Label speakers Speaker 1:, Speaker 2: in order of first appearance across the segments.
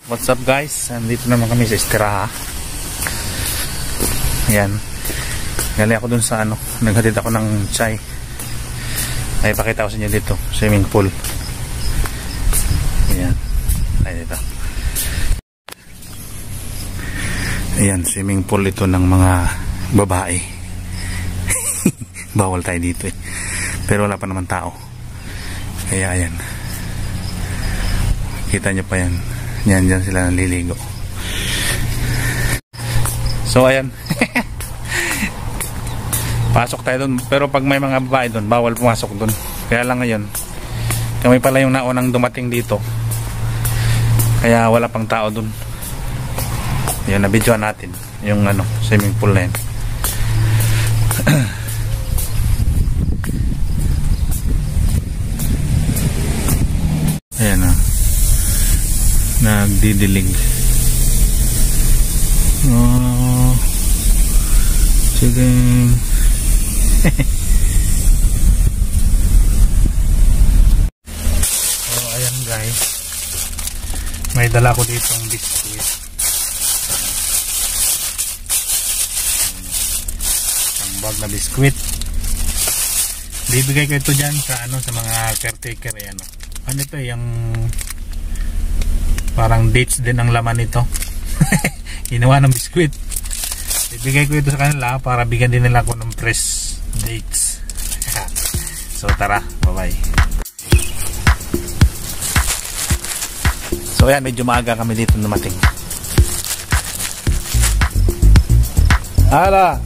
Speaker 1: What's up guys? Nandito naman kami sa Estiraha. Ayan. Galing ako dun sa naghatid ako ng chai. Ay pakita ko sa inyo dito. Swimming pool. Ayan. Ay dito. Ayan. Swimming pool ito ng mga babae. Bawal tayo dito eh. Pero wala pa naman tao. Kaya ayan. Kita nyo pa yan. Yan, dyan sila naliligo. So ayan. Pasok tayo dun. Pero pag may mga babae dun, bawal pumasok dun. Kaya lang ngayon, kami pala yung naunang dumating dito. Kaya wala pang tao dun. Yun, nabidyoan natin yung swimming pool na yun. Ayan nagdidilig. Oh, sige. So ayan guys, may dala ko dito ang biskuit. Ang bag na biskuit. Bibigay ko ito dyan sa sa mga caretaker. Ayan. Ano ito yung parang dates din ang laman nito. Ginawa ng biskuit. Ibigay ko ito sa kanila para bigyan din nila ako ng fresh dates. So tara, bye bye. So ayan, medyo maaga kami dito dumating. Hala!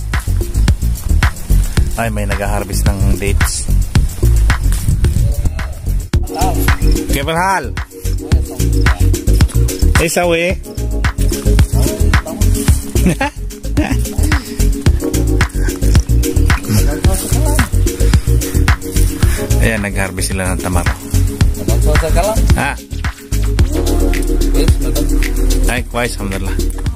Speaker 1: Ay, may nag-harvest ng dates. ¿Qué tal? Esa we. Ayan, nag-harvest sila ng tamaro. Ah. Ay, kuwais, alhamdulillah.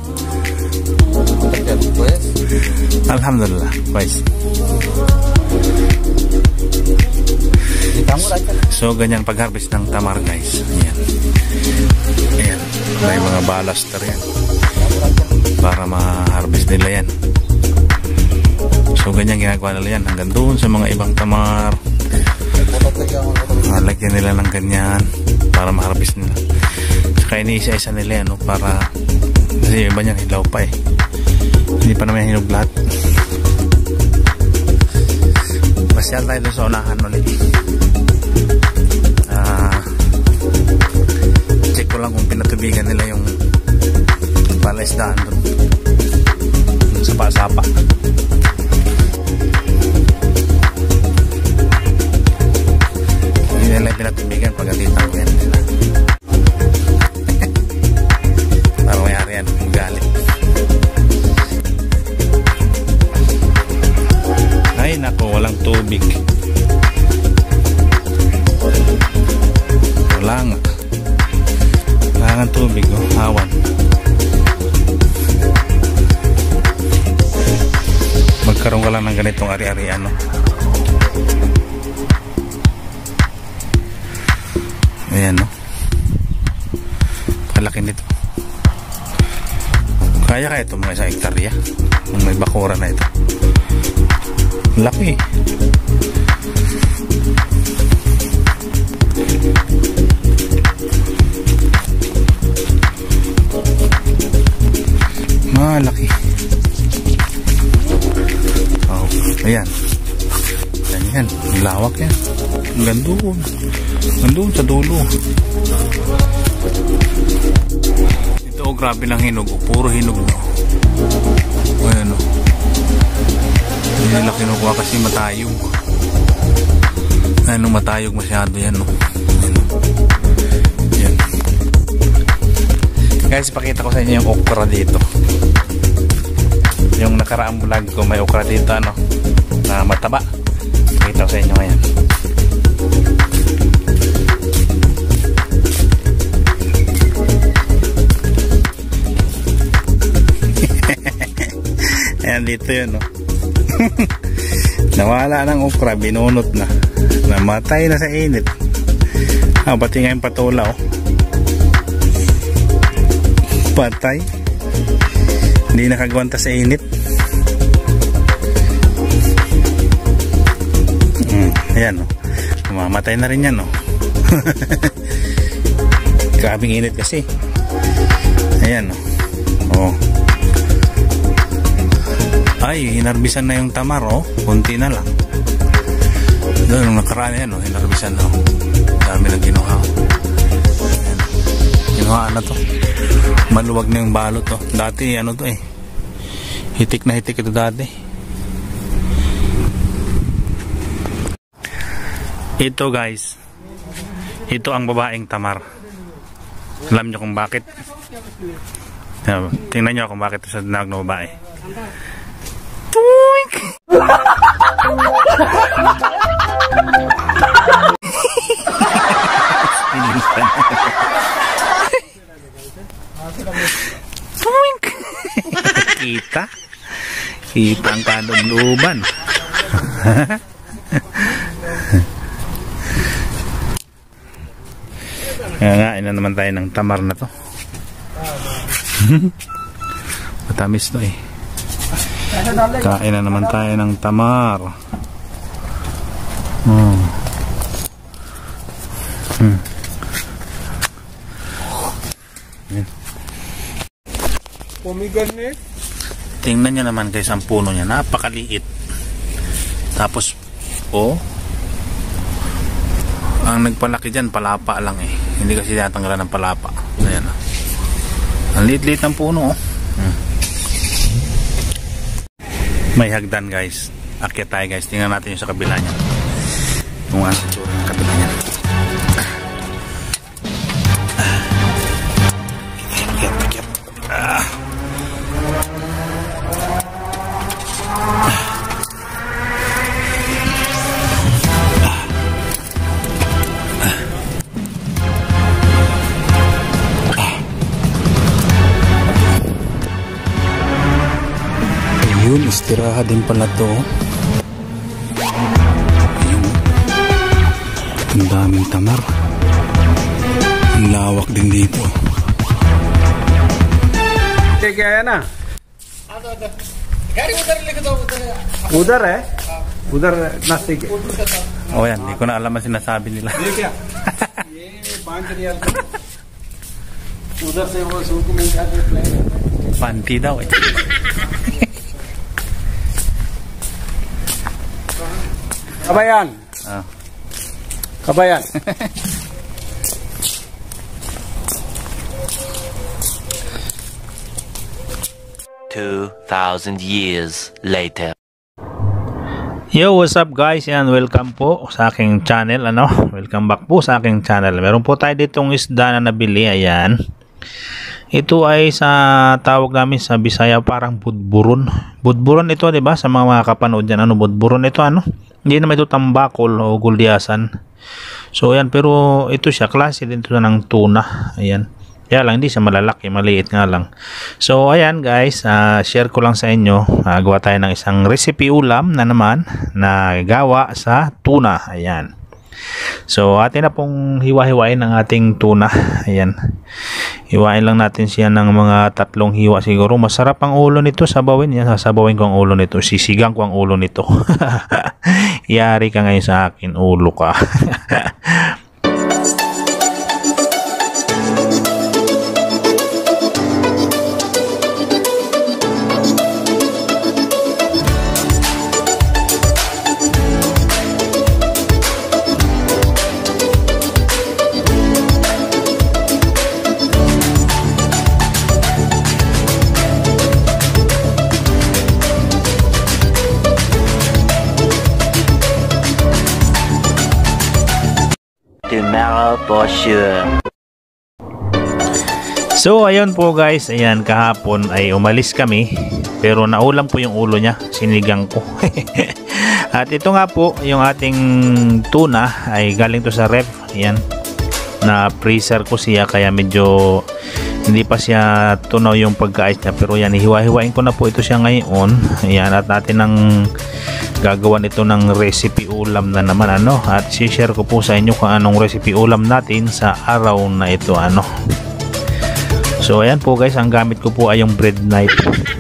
Speaker 1: Alhamdulillah, kuwais. So, ganyan pag-harvest ng tamar guys. Ayan. Ayan. May mga balaster yan para ma-harvest nila yan. So ganyan ginagawa nila yan hanggang doon sa mga ibang tamar. Lagyan nila ng ganyan para ma-harvest nila. Saka iniisa-isa nila yan para kasi iba niyan hilaw pa eh. Hindi pa naman hinog lahat. Pasyal tayo doon sa unahan ulit. Check ko lang kung pinatubigan nila yung palaisdaan doon. Sapa-sapa. Hindi nila yung pinatubigan. Pagalitan ko yan nila. Para mayari yan. Galit. Ay nako, walang tubig. Wala nga. Kailangan tubig, hawan. Magkaroon ka lang ng ganitong ari-arian, ayan, kalaki nito. Kaya ito mga isang hektarya kung may bakura na ito. Laki. Malaki. Oh, ayan. Yan. Lawak yan. Gandun. Gandun sa dulo. Ito grabe ng hinog. Puro hinog. Ayan o. Hindi nila kinukuha kasi matayog. Ayan o, matayog masyado yan o. Ayan. Guys, pakita ko sa inyo yung okra dito. Yung nakaraang vlog ko, may okra dito na mataba. Pakita ko sa inyo ngayon. Ayan dito yun nawala ng okra, binunot na, namatay na sa init. Pati nga yung patola Patay. Hindi nakagwanta sa init. Ayan, oh. Mamatay na rin yan, oh. Grabing init kasi. Ayan, oh. Ay, hinarbisan na yung tamar, oh. Kunti na lang. Doon, nung nakaraan yan, oh. Hinarbisan na, oh. Dami na ginuha, oh. Ayan. Ginuhaan na to. Maluwag na yung balot, oh. Dati, ano to, eh. Hitik na hitik ito dati. Ito guys, ito ang babaeng tamar. Alam nyo kung bakit? Tingnan nyo kung bakit ito sa tinawag na babae. Tuwing! Tuwing! Kita? Kita ang kalubluban. Ngain na naman tayo ng tamar na to. Matamis to, eh. Kain na naman tayo ng tamar. Tingnan nyo naman guys ang puno niya. Napakaliit. Tapos, oh, ang nagpalaki dyan, palapa lang, eh. Hindi kasi tinatanggalan ng palapa. Ayan, oh. Ang liit-liit ng puno, oh. May hagdan guys. Akyat tayo guys. Tingnan natin yung sa kabila niya. Kung ano sa kabila niya. Akyat. Ayun, istiraha din pala to. Ayun. Ang daming tamar. Ang lawak din dito.
Speaker 2: क्या है ना उधर है उधर नास्तिक
Speaker 1: Oh yan, hindi ko na alam ang sinasabi nila.
Speaker 2: उधर से वो सूट में जाके
Speaker 1: Panty daw, eh.
Speaker 2: Kabayan. Kabayan.
Speaker 3: $2,000 years later.
Speaker 1: Yo, what's up guys? Yan, welcome po sa aking channel, ano? Welcome back po sa aking channel. Meron po tayo ditong isda na nabili, ayan. Ito ay sa tawag namin sa Bisaya parang budburon. Budburon ito, 'di ba? Sa mga kapanood diyan, ano budburon ito, ano? Hindi naman ito tambakol o guldiasan. So, ayan, pero ito siya klase din ito ng tuna. Ayan. Kaya lang hindi siya malalaki, maliit nga lang. So ayan guys, share ko lang sa inyo. Gawa tayo ng isang recipe ulam na naman na gawa sa tuna. Ayan. So atin na pong hiwa-hiwain ang ating tuna. Ayan. Hiwain lang natin siya ng mga 3 hiwa siguro. Masarap ang ulo nito, sabawin yan. Sasabawin ko ang ulo nito. Sisigang ko ang ulo nito. Yari ka ngayon sa akin, ulo ka.
Speaker 3: Tomorrow for sure.
Speaker 1: So ayun po guys, ayan, kahapon ay umalis kami pero naulam po yung ulo niya, sinigang ko. At ito nga po yung ating tuna ay galing to sa ref. Ayan, na freezer ko siya kaya medyo hindi pa siya tunaw yung pagkaayos niya, pero yan, hiwa-hiwain ko na po ito siya ngayon. Ayan, at natin ang gagawan ito ng recipe ulam na naman, ano, at share ko po sa inyo kung anong recipe ulam natin sa araw na ito, ano. So ayan po guys, ang gamit ko po ay yung bread knife.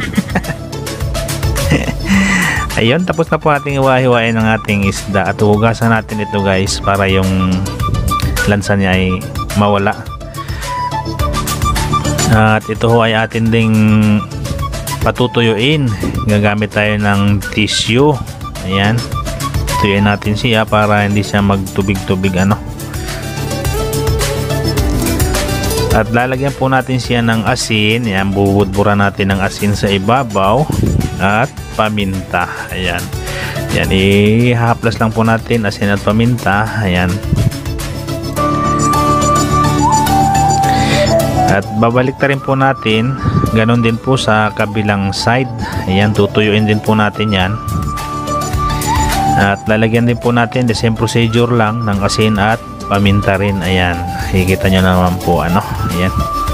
Speaker 1: Ayun, tapos na po ating iwa-hiwain ng ating isda at hugasan natin ito guys para yung lansa niya ay mawala. At ito ho ay atin ding patutuyuin. Gagamit tayo ng tissue. Ayan, tuyuin natin siya para hindi siya magtubig-tubig ano. At lalagyan po natin siya ng asin. Ayan, bubudburan natin ng asin sa ibabaw at paminta. Ayan, yan, ihahaplas lang po natin asin at paminta. Ayan, at babalik ta rin po natin, ganon din po sa kabilang side. Ayan, tutuyuin din po natin yan at lalagyan din po natin the same procedure lang ng asin at paminta rin. Ayan, higita nyo naman po ano. Ayan,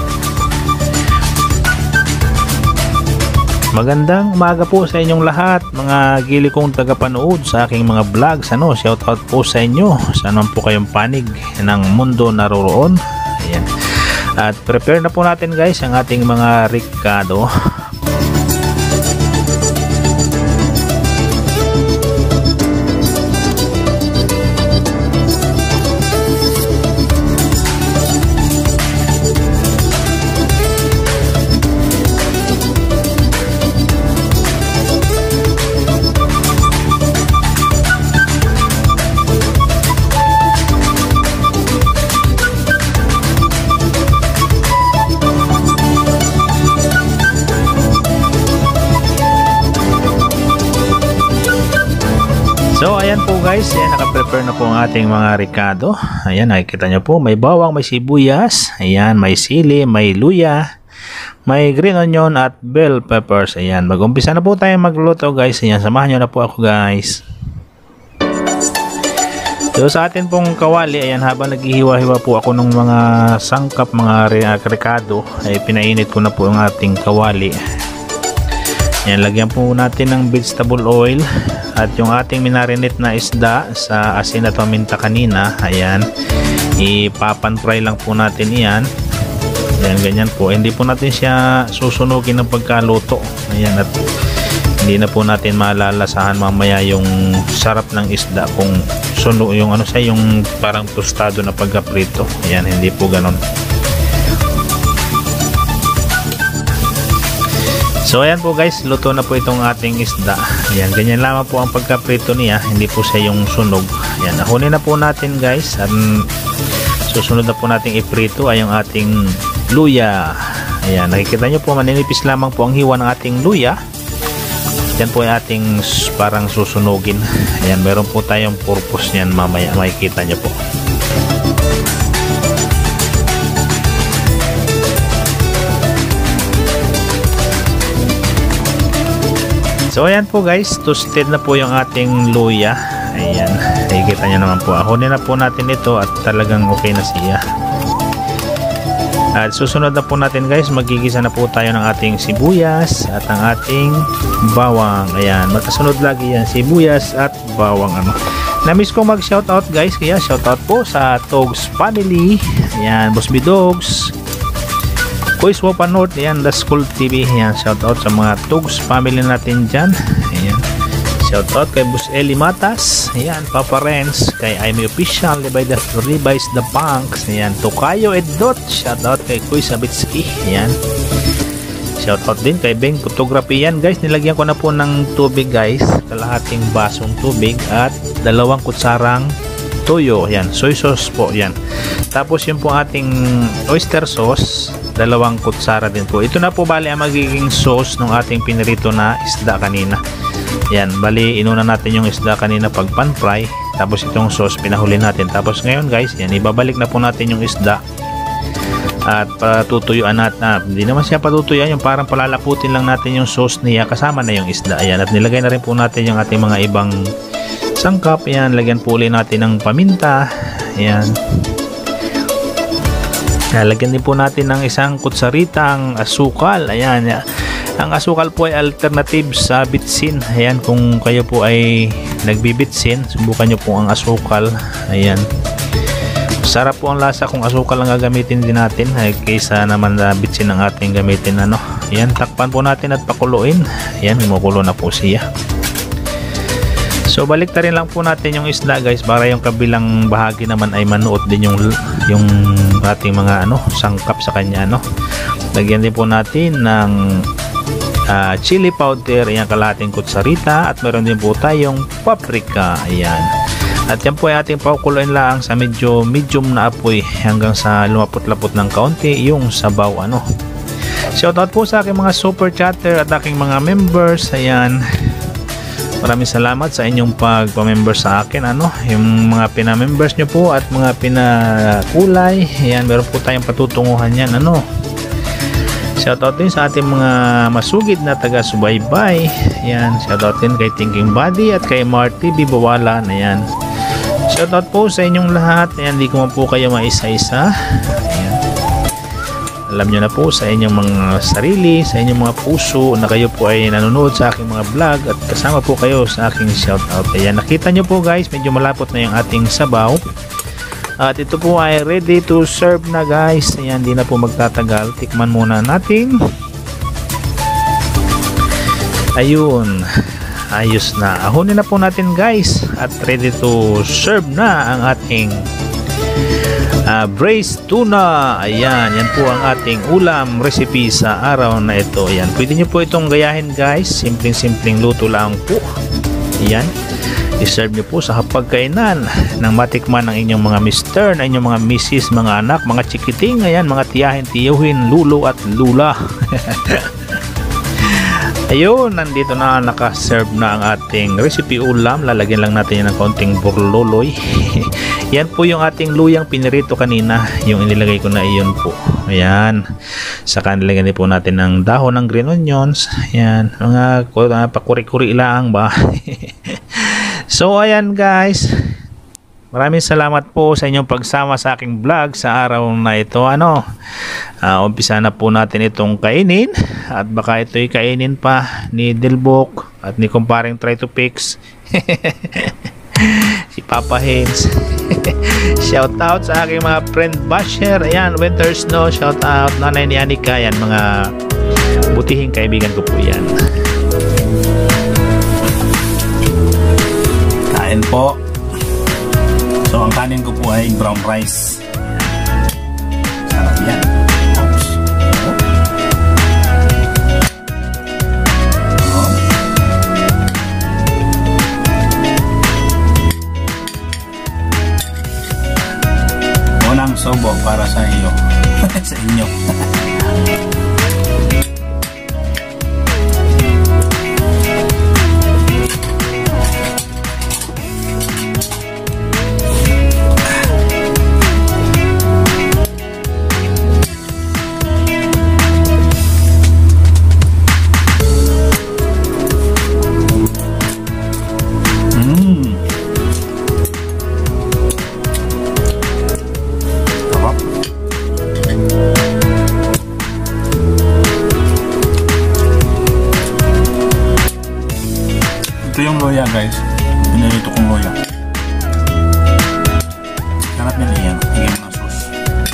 Speaker 1: magandang umaga po sa inyong lahat, mga gili kong tagapanood sa aking mga vlogs ano. Shout out po sa inyo, saan man po kayong panig ng mundo naroroon. Ayan, at prepare na po natin guys ang ating mga ricado. So ayan po guys, ayan, naka-prepare na po ang ating mga ricado. Ayan, nakikita nyo po, may bawang, may sibuyas, ayan, may sili, may luya, may green onion at bell peppers. Ayan, mag-umpisa na po tayo magluto guys. Ayan, samahan nyo na po ako guys. So sa atin pong kawali, ayan, habang naghihiwa-hiwa po ako ng mga sangkap, mga ricado, ay pinainit ko na po ang ating kawali. Ayan, lagyan po natin ng vegetable oil at yung ating minarinate na isda sa asin at paminta kanina. Ayan, ipapan fry lang po natin iyan. Ayan, ganyan po. Hindi po natin siya susunugin ng pagkaluto. Ayan, at hindi na po natin malalasahan mamaya yung sarap ng isda kung sunog yung ano siya, yung parang tostado na pagkaprito. Ayan, hindi po ganon. So ayan po guys, luto na po itong ating isda. Ayan, ganyan lamang po ang pagkaprito niya, hindi po siya yung sunog. Ayan, nahunin na po natin guys. At susunod na po nating iprito ay yung ating luya. Ayan, nakikita nyo po, maninipis lamang po ang hiwa ng ating luya. Yan po yung ating parang susunugin. Ayan, meron po tayong purpose niyan mamaya, makikita nyo po. So ayan po guys, toasted na po yung ating luya. Ayan, nakikita nyo naman po. Ahonin na po natin ito at talagang okay na siya. At susunod na po natin guys, magigisa na po tayo ng ating sibuyas at ang ating bawang. Ayan, magkasunod lagi yan, sibuyas at bawang ano. Na-miss ko mag-shoutout guys, kaya shoutout po sa Togs family. Ayan, Boss B Dogs, Kuis Wopa North, ayan, The School TV. Ayan, shoutout sa mga Togs family natin dyan. Ayan, shoutout kay Boss Eli Matas. Ayan, Papa Renz, kay Aimee Official, Revice the Punks. Ayan, Tokayo Edot, shoutout kay Kuis Sabitski. Ayan, shoutout din kay Beng Photography. Yan guys, nilagyan ko na po ng tubig guys, kalahating basong tubig at 2 kutsarang toyo. Ayan, soy sauce po yan. Tapos yung po ating oyster sauce, 2 kutsara din po. Ito na po bali ang magiging sauce ng ating pinirito na isda kanina. Yan, bali inuna natin yung isda kanina pag pan fry, tapos itong sauce pinahuli natin. Tapos ngayon guys, yan, ibabalik na po natin yung isda at patutuyuan natin. Hindi naman siya patutuyuan, yung parang palalaputin lang natin yung sauce niya kasama na yung isda. Ayan, at nilagay na rin po natin yung ating mga ibang sangkap. Ayan, lagyan po ulit natin ng paminta. Ayan, lagyan din po natin ng 1 kutsaritang asukal. Ayan, ang asukal po ay alternative sa bitsin. Ayan, kung kayo po ay nagbibitsin, subukan nyo po ang asukal. Ayan, Sarap po ang lasa kung asukal lang gagamitin din natin kaysa naman na bitsin ang ating gamitin. Yan, takpan po natin at pakuluin. Yan, kumukulo na po siya. So balik rin lang po natin yung isda guys, para yung kabilang bahagi naman ay manuot din yung ating mga sangkap sa kanya. Lagyan din po natin ng chili powder, ayan, kalahating kutsarita, at meron din po tayong paprika. Ayan. At yan po ay ating pakukuloyin lang sa medyo medium na apoy hanggang sa lumapot-lapot ng kaunti yung sabaw. Shoutout po sa aking mga super chatter at aking mga members. Ayan. Maraming salamat sa inyong pagpa-member sa akin. Yung mga pina-members nyo po at mga pinakulay. Ayan, meron po tayong patutunguhan yan. Shoutout din sa ating mga masugid na taga-subaybay. Ayan, shoutout din kay Thinking Body at kay Marty Bibawalan. Ayan. Shoutout po sa inyong lahat. Ayan, di ko man po kayo maisa-isa. Ayan. Alam nyo na po sa inyong mga sarili, sa inyong mga puso na kayo po ay nanonood sa aking mga vlog at kasama po kayo sa aking shoutout. Ayan, nakita nyo po guys, medyo malapot na yung ating sabaw. At ito po ay ready to serve na guys. Ayan, di na po magtatagal. Tikman muna natin. Ayun. Ayos na. Ahonin na po natin guys. At ready to serve na ang ating braised tuna. Ayan, yan po ang ating ulam recipe sa araw na ito. Ayan, pwede nyo po itong gayahin guys. Simpleng luto lang po. Ayan, i-serve nyo po sa hapagkainan ng matikman ng inyong mga mister, ng inyong mga misis, mga anak, mga chikiting. Ayan, mga tiyahin, tiyuhin, lulo at lula. Ayun, nandito na, naka-serve na ang ating recipe ulam. Lalagyan lang natin yan ng konting burloloy. Yan po yung ating luyang pinirito kanina, yung inilagay ko na iyon po. Ayan, saka nilagyan din po natin ng dahon ng green onions. Ayan, mga pakuri-kuri lang ba. So ayan guys, maraming salamat po sa inyong pagsama sa aking vlog sa araw na ito. Umpisa na po natin itong kainin, at baka ito'y kainin pa ni Dilbok at ni kumparing Try to Fix. Si Papa Hens. Shout out sa aking mga friend basher. Ayan, Winter Snow, shout out. Nanay ni Anika, yan, mga butihing kaibigan ko po yan. Kain po. So ang kanin ko po ay brown rice. Sarap yan. Oops. Unang sobo para sa iyo. Sa inyo. Ito yung loya guys, pinilito kong loya. Sarap yan iyan, higyan ng sauce.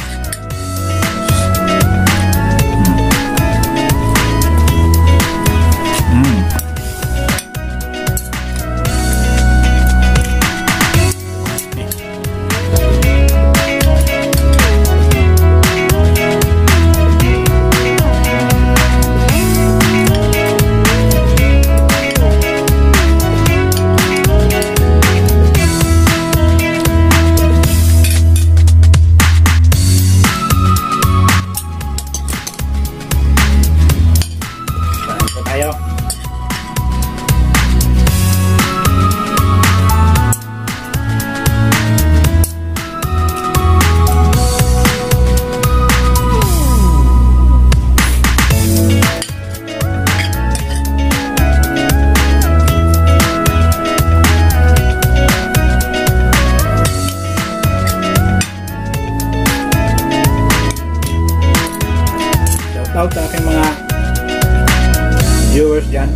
Speaker 1: Shoutout sa aking mga viewers dyan.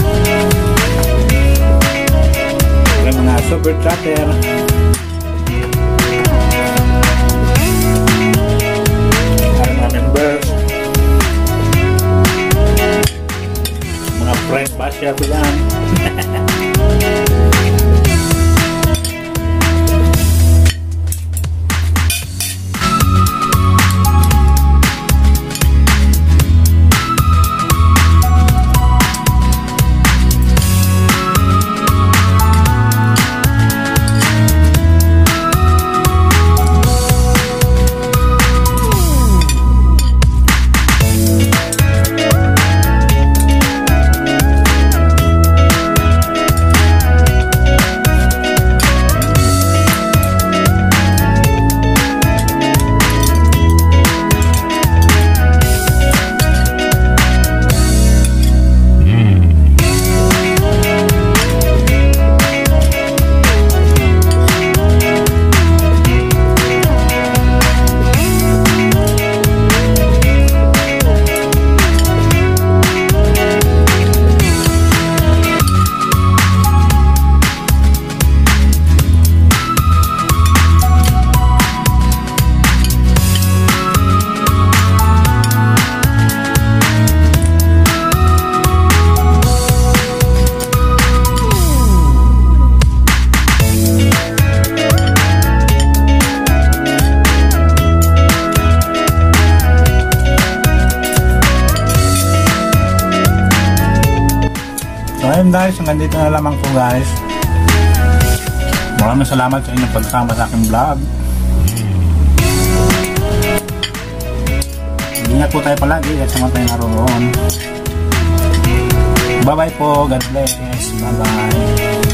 Speaker 1: Mga super chatter. share ko yan. So ayun guys, hanggang dito na lamang po guys. Maraming salamat sa inyong pagsama sa aking vlog. Ingat po tayo palagi at sama tayo naroon. Bye bye po, God bless, bye bye.